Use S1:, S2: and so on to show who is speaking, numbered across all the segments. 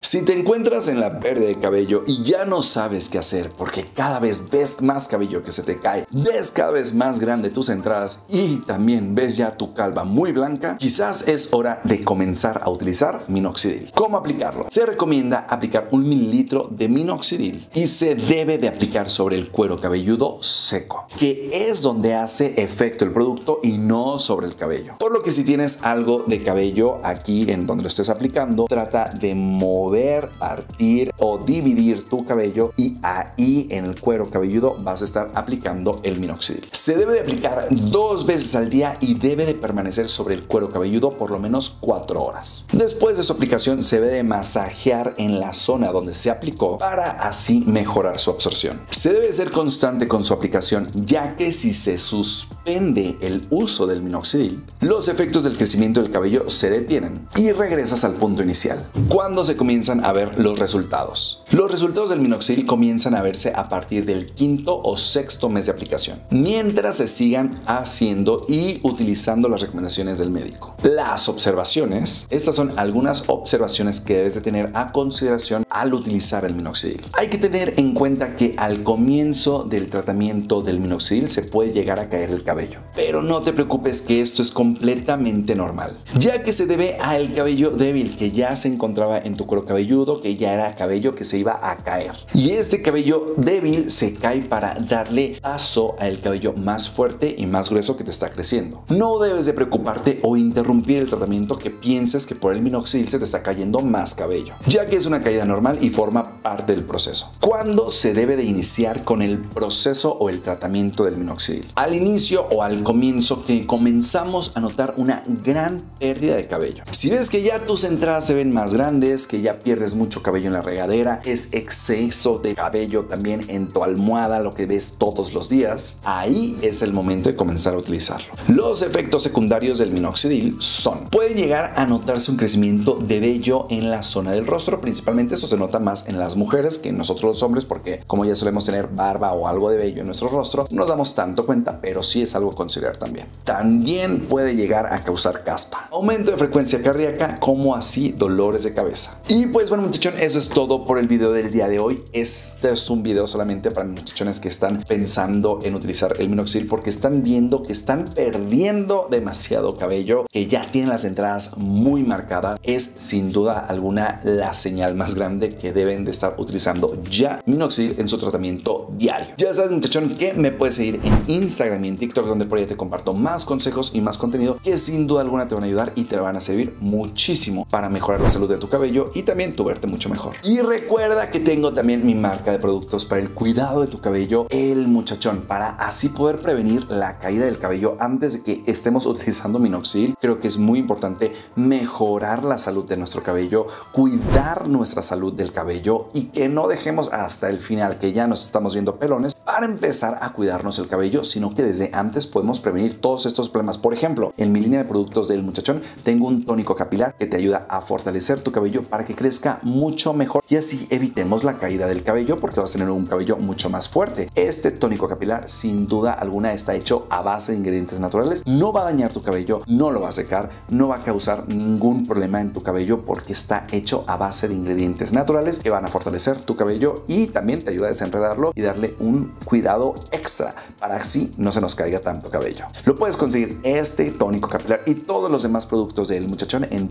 S1: Si te encuentras en la pérdida de cabello y ya no sabes qué hacer porque cada vez ves más cabello que se te cae, ves cada vez más grande tus entradas y también ves ya tu calva muy blanca, quizás es hora de comenzar a utilizar minoxidil. ¿Cómo aplicarlo? Se recomienda aplicar 1 mililitro de minoxidil y se debe de aplicar sobre el cuero cabelludo seco, que es donde hace efecto el producto y no sobre el cabello. Por lo que si tienes algo de cabello aquí en donde lo estés aplicando, trata de mover, partir o dividir tu cabello y ahí en el cuero cabelludo vas a estar aplicando el minoxidil. Se debe de aplicar 2 veces al día y debe de permanecer sobre el cuero cabelludo por lo menos 4 horas. Después de su aplicación se debe de masajear en la zona donde se aplicó para así mejorar su absorción. Se debe ser constante con su aplicación, ya que si se suspende el uso del minoxidil, los efectos del crecimiento del cabello se detienen y regresas al punto inicial. ¿Cuándo se comienzan a ver los resultados? Los resultados del minoxidil comienzan a verse a partir del 5º o 6º mes de aplicación, mientras se sigan haciendo y utilizando las recomendaciones del médico. Las observaciones, estas son algunas observaciones que debes de tener a consideración al utilizar el minoxidil. Hay que tener en cuenta que al comienzo del tratamiento del minoxidil se puede llegar a caer el cabello, pero no te preocupes que esto es completamente normal, ya que se debe al cabello débil que ya se encontraba en tu cuero cabelludo, que ya era cabello que se iba a caer, y este cabello débil se cae para darle paso al cabello más fuerte y más grueso que te está creciendo. No debes de preocuparte o interrumpir el tratamiento que pienses que por el minoxidil se te está cayendo más cabello, ya que es una caída normal y forma parte del proceso. ¿Cuándo se debe de iniciar con el proceso o el tratamiento del minoxidil? Al inicio o al comienzo que comenzamos a notar una gran pérdida de cabello. Si ves que ya tus entradas se ven más grandes, que ya pierdes mucho cabello en la regadera, es exceso de cabello también en tu almohada, lo que ves todos los días, ahí es el momento de comenzar a utilizarlo. Los efectos secundarios del minoxidil son: puede llegar a notarse un crecimiento de vello en la zona del rostro, principalmente eso se nota más en las mujeres que en nosotros los hombres, porque como ya solemos tener barba o algo de vello en nuestro rostro, no nos damos tanto cuenta, pero sí es algo a considerar también. También puede llegar a causar caspa, aumento de frecuencia cardíaca, como así dolores de cabeza. Y pues bueno, muchachón, eso es todo por el video del día de hoy. Este es un video solamente para muchachones que están pensando en utilizar el minoxidil porque están viendo que están perdiendo demasiado cabello, que ya tienen las entradas muy marcadas. Es sin duda alguna la señal más grande que deben de estar utilizando ya minoxidil en su tratamiento diario. Ya sabes, muchachón, que me puedes seguir en Instagram y en TikTok, donde por ahí te comparto más consejos y más contenido que sin duda alguna te van a ayudar y te van a servir muchísimo para mejorar la salud de tu cabello y también tu verte mucho mejor. Y recuerda que tengo también mi marca de productos para el cuidado de tu cabello, El Muchachón, para así poder prevenir la caída del cabello antes de que estemos utilizando minoxidil. Creo que es muy importante mejorar la salud de nuestro cabello, cuidar nuestra salud del cabello y que no dejemos hasta el final que ya nos estamos viendo pelones para empezar a cuidarnos el cabello, sino que desde antes podemos prevenir todos estos problemas. Por ejemplo, en mi línea de productos del Muchachón tengo un tónico capilar que te ayuda a fortalecer tu cabello para que crezca mucho mejor y así evitemos la caída del cabello, porque vas a tener un cabello mucho más fuerte. Este tónico capilar sin duda alguna está hecho a base de ingredientes naturales, no va a dañar tu cabello, no lo va a secar, no va a causar ningún problema en tu cabello porque está hecho a base de ingredientes naturales que van a fortalecer tu cabello y también te ayuda a desenredarlo y darle un cuidado extra para así no se nos caiga tanto cabello. Lo puedes conseguir este tónico capilar y todos los demás productos del Muchachón en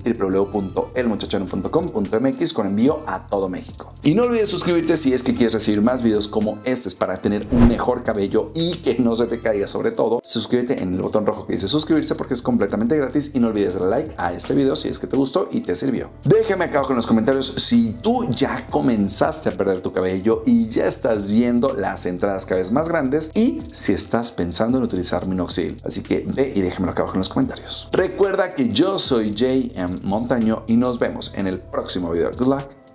S1: www.elmuchachon.com.mx con envío a todo México. Y no olvides suscribirte si es que quieres recibir más videos como este para tener un mejor cabello y que no se te caiga. Sobre todo, suscríbete en el botón rojo que dice suscribirse porque es completamente gratis y no olvides darle like a este video si es que te gustó y te sirvió. Déjame acá abajo en los comentarios si tú ya comenzaste a perder tu cabello y ya estás viendo las entradas cada vez más grandes y si estás pensando en utilizar minoxidil. Así que ve y déjamelo acá abajo en los comentarios. Recuerda que yo soy JM Montaño y nos vemos en el próximo video. Good luck.